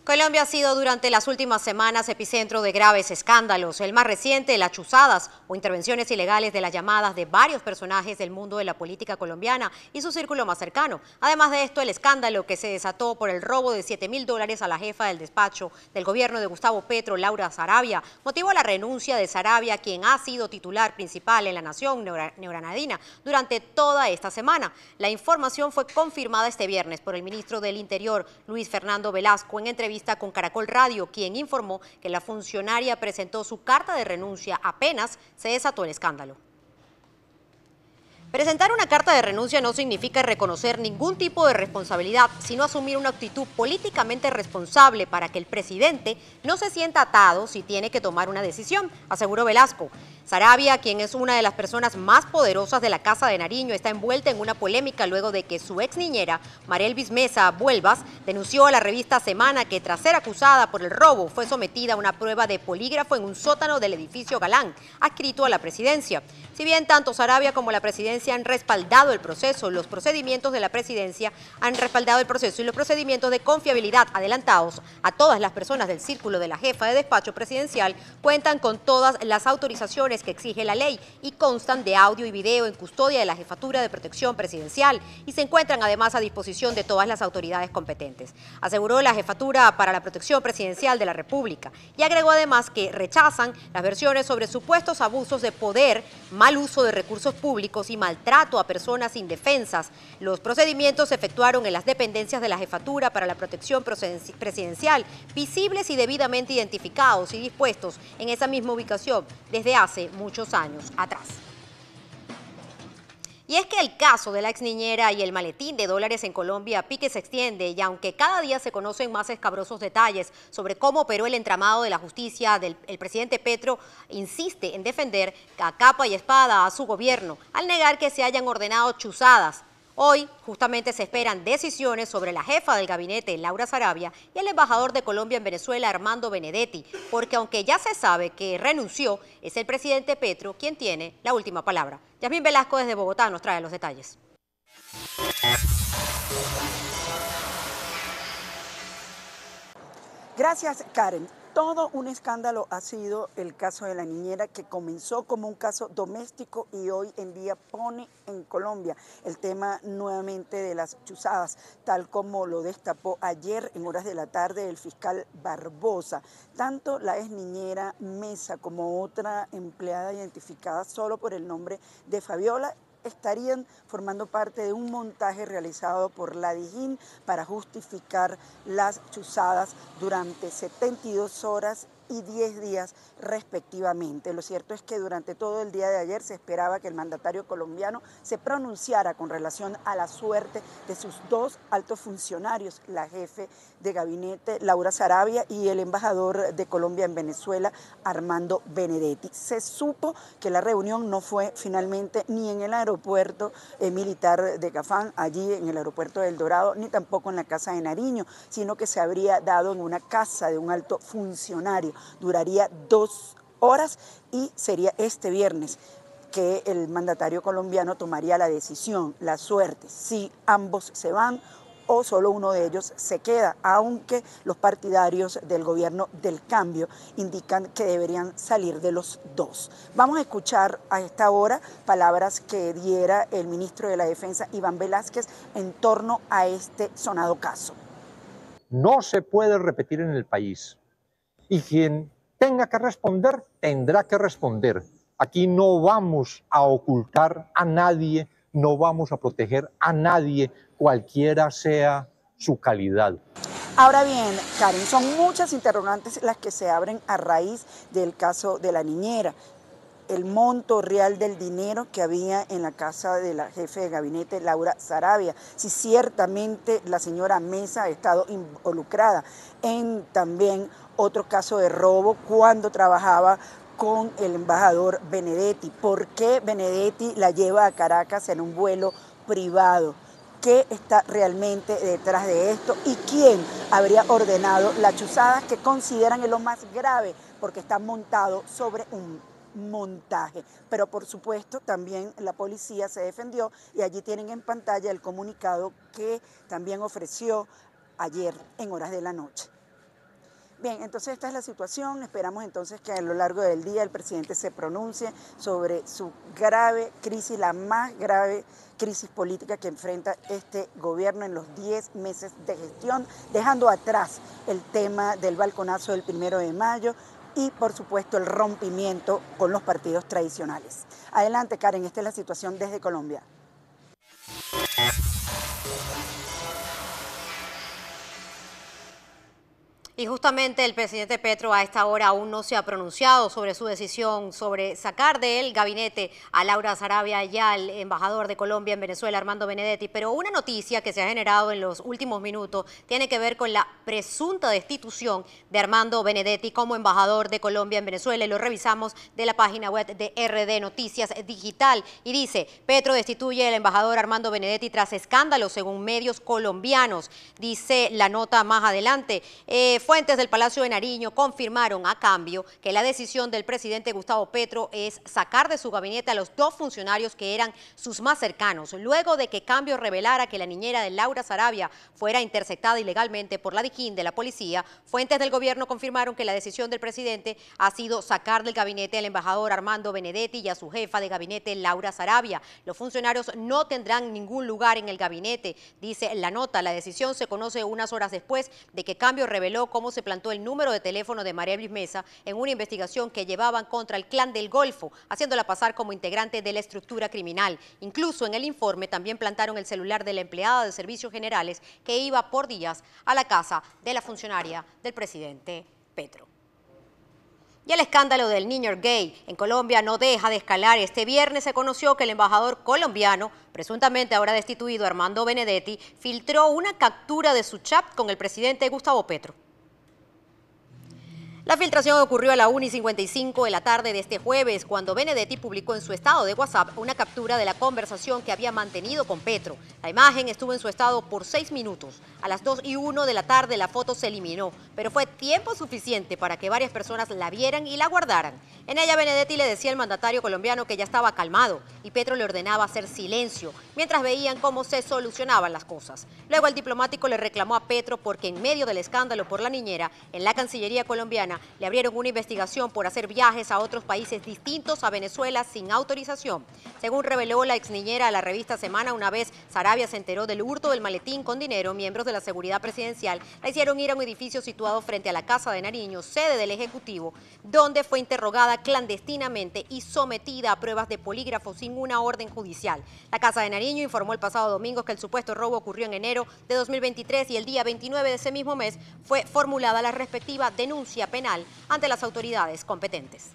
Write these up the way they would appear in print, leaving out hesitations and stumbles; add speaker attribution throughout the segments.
Speaker 1: Colombia ha sido durante las últimas semanas epicentro de graves escándalos. El más reciente, las chuzadas o intervenciones ilegales de las llamadas de varios personajes del mundo de la política colombiana y su círculo más cercano. Además de esto, el escándalo que se desató por el robo de $7.000 a la jefa del despacho del gobierno de Gustavo Petro, Laura Sarabia, motivó la renuncia de Sarabia, quien ha sido titular principal en la nación neogranadina durante toda esta semana. La información fue confirmada este viernes por el ministro del Interior, Luis Fernando Velasco, en entrevista con Caracol Radio, quien informó que la funcionaria presentó su carta de renuncia apenas se desató el escándalo. Presentar una carta de renuncia no significa reconocer ningún tipo de responsabilidad, sino asumir una actitud políticamente responsable para que el presidente no se sienta atado si tiene que tomar una decisión, aseguró Velasco. Sarabia, quien es una de las personas más poderosas de la Casa de Nariño, está envuelta en una polémica luego de que su ex niñera, Marielvis Mesa Vuelvas, denunció a la revista Semana que tras ser acusada por el robo fue sometida a una prueba de polígrafo en un sótano del edificio Galán, adscrito a la presidencia. Si bien tanto Sarabia como la presidencia han respaldado el proceso, los procedimientos de la presidencia han respaldado el proceso y los procedimientos de confiabilidad adelantados a todas las personas del círculo de la jefa de despacho presidencial cuentan con todas las autorizaciones que exige la ley y constan de audio y video en custodia de la Jefatura de Protección Presidencial y se encuentran además a disposición de todas las autoridades competentes, aseguró la Jefatura para la Protección Presidencial de la República y agregó además que rechazan las versiones sobre supuestos abusos de poder, mal uso de recursos públicos y maltrato a personas indefensas. Los procedimientos se efectuaron en las dependencias de la Jefatura para la Protección Presidencial, visibles y debidamente identificados y dispuestos en esa misma ubicación desde hace muchos años atrás. Y es que el caso de la ex niñera y el maletín de dólares en Colombia pique se extiende y aunque cada día se conocen más escabrosos detalles sobre cómo operó el entramado de la justicia, el presidente Petro insiste en defender a capa y espada a su gobierno al negar que se hayan ordenado chuzadas. Hoy justamente se esperan decisiones sobre la jefa del gabinete, Laura Sarabia, y el embajador de Colombia en Venezuela, Armando Benedetti, porque aunque ya se sabe que renunció, es el presidente Petro quien tiene la última palabra. Yasmín Velasco desde Bogotá nos trae los detalles.
Speaker 2: Gracias, Karen. Todo un escándalo ha sido el caso de la niñera que comenzó como un caso doméstico y hoy en día pone en Colombia el tema nuevamente de las chuzadas, tal como lo destapó ayer en horas de la tarde el fiscal Barbosa. Tanto la ex niñera Mesa como otra empleada identificada solo por el nombre de Fabiola estarían formando parte de un montaje realizado por la Dijín para justificar las chuzadas durante 72 horas y 10 días respectivamente. Lo cierto es que durante todo el día de ayer se esperaba que el mandatario colombiano se pronunciara con relación a la suerte de sus dos altos funcionarios, la jefe de gabinete Laura Sarabia y el embajador de Colombia en Venezuela, Armando Benedetti. Se supo que la reunión no fue finalmente ni en el aeropuerto militar de Cafán, allí en el aeropuerto del Dorado, ni tampoco en la Casa de Nariño, sino que se habría dado en una casa de un alto funcionario. Duraría 2 horas y sería este viernes que el mandatario colombiano tomaría la decisión, la suerte, si ambos se van o solo uno de ellos se queda, aunque los partidarios del gobierno del cambio indican que deberían salir de los dos. Vamos a escuchar a esta hora palabras que diera el ministro de la Defensa, Iván Velázquez, en torno a este sonado caso.
Speaker 3: No se puede repetir en el país. Y quien tenga que responder, tendrá que responder. Aquí no vamos a ocultar a nadie, no vamos a proteger a nadie, cualquiera sea su calidad.
Speaker 2: Ahora bien, Karen, son muchas interrogantes las que se abren a raíz del caso de la niñera. El monto real del dinero que había en la casa de la jefe de gabinete, Laura Sarabia, si ciertamente la señora Mesa ha estado involucrada en también otro caso de robo cuando trabajaba con el embajador Benedetti. ¿Por qué Benedetti la lleva a Caracas en un vuelo privado? ¿Qué está realmente detrás de esto? ¿Y quién habría ordenado las chuzadas que consideran es lo más grave porque está montado sobre un montaje? Pero por supuesto también la policía se defendió y allí tienen en pantalla el comunicado que también ofreció ayer en horas de la noche. Bien, entonces esta es la situación. Esperamos entonces que a lo largo del día el presidente se pronuncie sobre su grave crisis, la más grave crisis política que enfrenta este gobierno en los 10 meses de gestión, dejando atrás el tema del balconazo del 1 de mayo y, por supuesto, el rompimiento con los partidos tradicionales. Adelante, Karen, esta es la situación desde Colombia.
Speaker 1: Y justamente el presidente Petro a esta hora aún no se ha pronunciado sobre su decisión sobre sacar del gabinete a Laura Sarabia y al embajador de Colombia en Venezuela, Armando Benedetti. Pero una noticia que se ha generado en los últimos minutos tiene que ver con la presunta destitución de Armando Benedetti como embajador de Colombia en Venezuela. Y lo revisamos de la página web de RD Noticias Digital. Y dice, Petro destituye al embajador Armando Benedetti tras escándalos según medios colombianos. Dice la nota más adelante. Fuentes del Palacio de Nariño confirmaron a cambio que la decisión del presidente Gustavo Petro es sacar de su gabinete a los 2 funcionarios que eran sus más cercanos, luego de que Cambio revelara que la niñera de Laura Sarabia fuera interceptada ilegalmente por la DIJÍN de la policía. Fuentes del gobierno confirmaron que la decisión del presidente ha sido sacar del gabinete al embajador Armando Benedetti y a su jefa de gabinete Laura Sarabia. Los funcionarios no tendrán ningún lugar en el gabinete, dice la nota. La decisión se conoce unas horas después de que Cambio reveló cómo se plantó el número de teléfono de María Evelyn Mesa en una investigación que llevaban contra el Clan del Golfo, haciéndola pasar como integrante de la estructura criminal. Incluso en el informe también plantaron el celular de la empleada de Servicios Generales que iba por días a la casa de la funcionaria del presidente Petro. Y el escándalo del niño gay en Colombia no deja de escalar. Este viernes se conoció que el embajador colombiano, presuntamente ahora destituido Armando Benedetti, filtró una captura de su chat con el presidente Gustavo Petro. La filtración ocurrió a la 1:55 de la tarde de este jueves, cuando Benedetti publicó en su estado de WhatsApp una captura de la conversación que había mantenido con Petro. La imagen estuvo en su estado por 6 minutos. A las 2:01 de la tarde la foto se eliminó, pero fue tiempo suficiente para que varias personas la vieran y la guardaran. En ella Benedetti le decía al mandatario colombiano que ya estaba calmado y Petro le ordenaba hacer silencio, mientras veían cómo se solucionaban las cosas. Luego el diplomático le reclamó a Petro porque en medio del escándalo por la niñera, en la Cancillería colombiana le abrieron una investigación por hacer viajes a otros países distintos a Venezuela sin autorización. Según reveló la ex niñera a la revista Semana, una vez Sarabia se enteró del hurto del maletín con dinero, miembros de la seguridad presidencial la hicieron ir a un edificio situado frente a la Casa de Nariño, sede del Ejecutivo, donde fue interrogada clandestinamente y sometida a pruebas de polígrafo sin una orden judicial. La Casa de Nariño informó el pasado domingo que el supuesto robo ocurrió en enero de 2023 y el día 29 de ese mismo mes fue formulada la respectiva denuncia penal ante las autoridades competentes.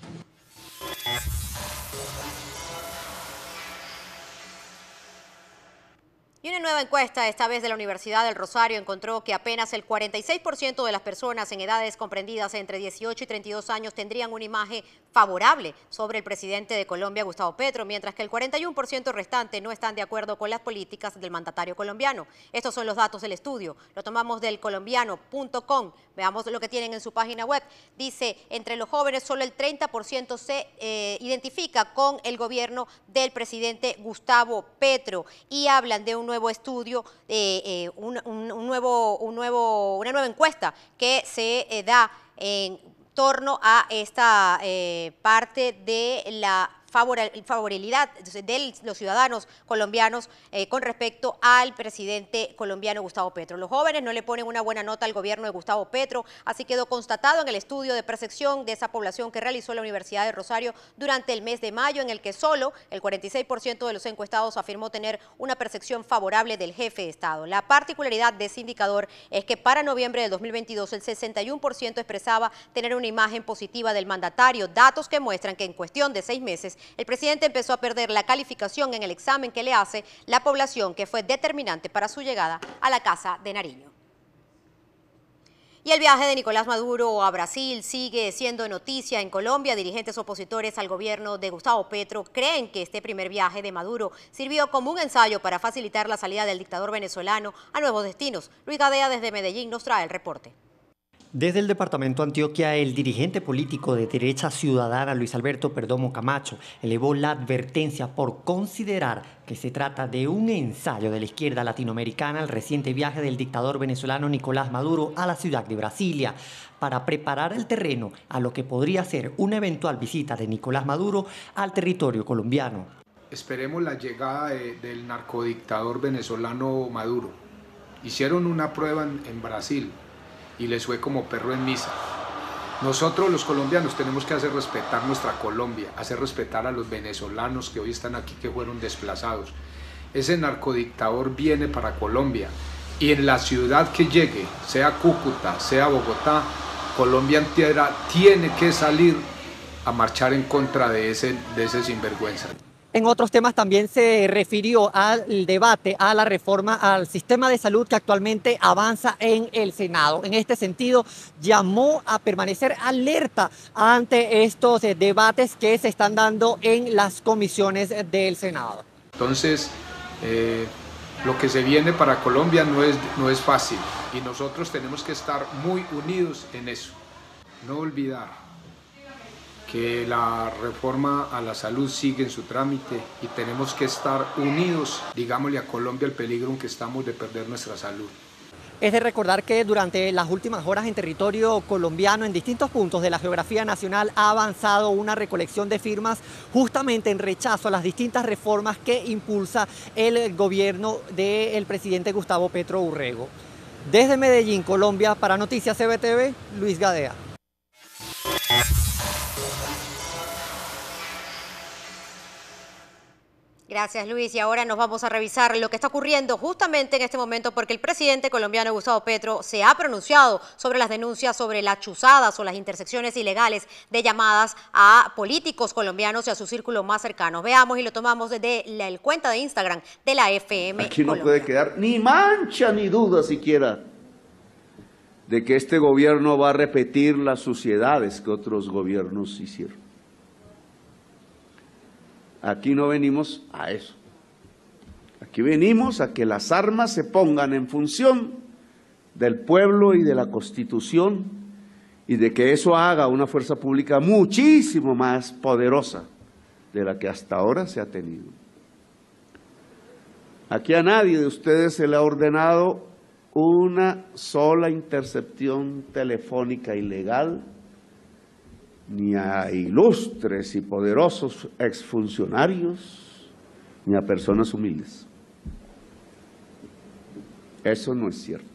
Speaker 1: Y una nueva encuesta, esta vez de la Universidad del Rosario, encontró que apenas el 46% de las personas en edades comprendidas entre 18 y 32 años tendrían una imagen favorable sobre el presidente de Colombia, Gustavo Petro, mientras que el 41% restante no están de acuerdo con las políticas del mandatario colombiano. Estos son los datos del estudio. Lo tomamos del colombiano.com. Veamos lo que tienen en su página web. Dice, entre los jóvenes solo el 30% se identifica con el gobierno del presidente Gustavo Petro y hablan de un nuevo estudio, una nueva encuesta que se da en torno a esta parte de la favorabilidad de los ciudadanos colombianos con respecto al presidente colombiano Gustavo Petro. Los jóvenes no le ponen una buena nota al gobierno de Gustavo Petro, así quedó constatado en el estudio de percepción de esa población que realizó la Universidad de Rosario durante el mes de mayo, en el que solo el 46% de los encuestados afirmó tener una percepción favorable del jefe de Estado. La particularidad de ese indicador es que para noviembre del 2022 el 61% expresaba tener una imagen positiva del mandatario, datos que muestran que en cuestión de 6 meses el presidente empezó a perder la calificación en el examen que le hace la población, que fue determinante para su llegada a la Casa de Nariño. Y el viaje de Nicolás Maduro a Brasil sigue siendo noticia en Colombia. Dirigentes opositores al gobierno de Gustavo Petro creen que este primer viaje de Maduro sirvió como un ensayo para facilitar la salida del dictador venezolano a nuevos destinos. Luis Gadea desde Medellín nos trae el reporte.
Speaker 4: Desde el departamento de Antioquia, el dirigente político de Derecha Ciudadana, Luis Alberto Perdomo Camacho, elevó la advertencia por considerar que se trata de un ensayo de la izquierda latinoamericana al reciente viaje del dictador venezolano Nicolás Maduro a la ciudad de Brasilia, para preparar el terreno a lo que podría ser una eventual visita de Nicolás Maduro al territorio colombiano.
Speaker 5: Esperemos la llegada del narcodictador venezolano Maduro. Hicieron una prueba en Brasil y les fue como perro en misa. Nosotros los colombianos tenemos que hacer respetar nuestra Colombia, hacer respetar a los venezolanos que hoy están aquí, que fueron desplazados. Ese narcodictador viene para Colombia y en la ciudad que llegue, sea Cúcuta, sea Bogotá, Colombia entera tiene que salir a marchar en contra de ese sinvergüenza.
Speaker 4: En otros temas también se refirió al debate, a la reforma al sistema de salud que actualmente avanza en el Senado. En este sentido, llamó a permanecer alerta ante estos debates que se están dando en las comisiones del Senado.
Speaker 5: Entonces, lo que se viene para Colombia no es fácil y nosotros tenemos que estar muy unidos en eso. No olvidar que la reforma a la salud sigue en su trámite y tenemos que estar unidos, digámosle a Colombia el peligro en que estamos de perder nuestra salud.
Speaker 4: Es de recordar que durante las últimas horas en territorio colombiano, en distintos puntos de la geografía nacional, ha avanzado una recolección de firmas justamente en rechazo a las distintas reformas que impulsa el gobierno del presidente Gustavo Petro Urrego. Desde Medellín, Colombia, para Noticias CBTV, Luis Gadea.
Speaker 1: Gracias, Luis. Y ahora nos vamos a revisar lo que está ocurriendo justamente en este momento, porque el presidente colombiano Gustavo Petro se ha pronunciado sobre las denuncias sobre las chuzadas o las intersecciones ilegales de llamadas a políticos colombianos y a su círculo más cercano. Veamos y lo tomamos desde la cuenta de Instagram de la FM
Speaker 6: Aquí no
Speaker 1: Colombia.
Speaker 6: puede quedar ni mancha ni duda siquiera de que este gobierno va a repetir las suciedades que otros gobiernos hicieron. Aquí no venimos a eso. Aquí venimos a que las armas se pongan en función del pueblo y de la Constitución y de que eso haga una fuerza pública muchísimo más poderosa de la que hasta ahora se ha tenido. Aquí a nadie de ustedes se le ha ordenado una sola intercepción telefónica ilegal, ni a ilustres y poderosos exfuncionarios, ni a personas humildes. Eso no es cierto.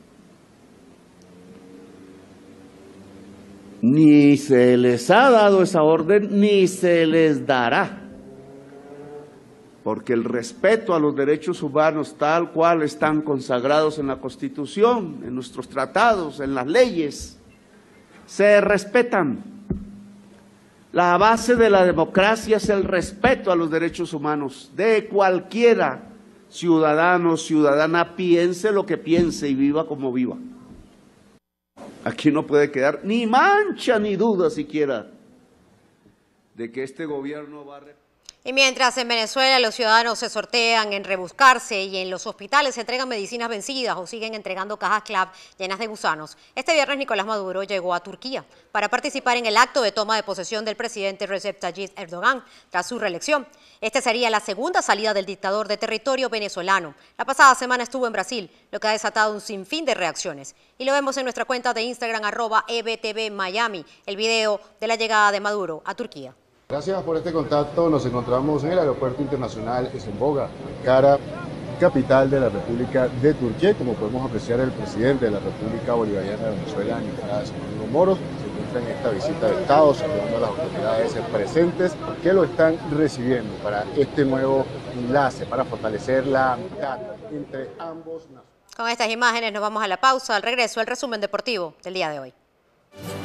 Speaker 6: Ni se les ha dado esa orden, ni se les dará. Porque el respeto a los derechos humanos tal cual están consagrados en la Constitución, en nuestros tratados, en las leyes, se respetan. La base de la democracia es el respeto a los derechos humanos de cualquiera ciudadano o ciudadana, piense lo que piense y viva como viva. Aquí no puede quedar ni mancha ni duda siquiera de que este gobierno va a...
Speaker 1: Y mientras en Venezuela los ciudadanos se sortean en rebuscarse y en los hospitales se entregan medicinas vencidas o siguen entregando cajas CLAP llenas de gusanos, este viernes Nicolás Maduro llegó a Turquía para participar en el acto de toma de posesión del presidente Recep Tayyip Erdogan tras su reelección. Esta sería la segunda salida del dictador de territorio venezolano. La pasada semana estuvo en Brasil, lo que ha desatado un sinfín de reacciones. Y lo vemos en nuestra cuenta de Instagram, @EBTVMiami, el video de la llegada de Maduro a Turquía.
Speaker 7: Gracias por este contacto. Nos encontramos en el Aeropuerto Internacional Esenboga, Ankara, capital de la República de Turquía. Como podemos apreciar, el presidente de la República Bolivariana de Venezuela, Nicolás Maduro Moros, se encuentra en esta visita de Estado, saludando a las autoridades presentes que lo están recibiendo para este nuevo enlace, para fortalecer la amistad entre ambos naciones.
Speaker 1: Con estas imágenes nos vamos a la pausa. Al regreso, el resumen deportivo del día de hoy.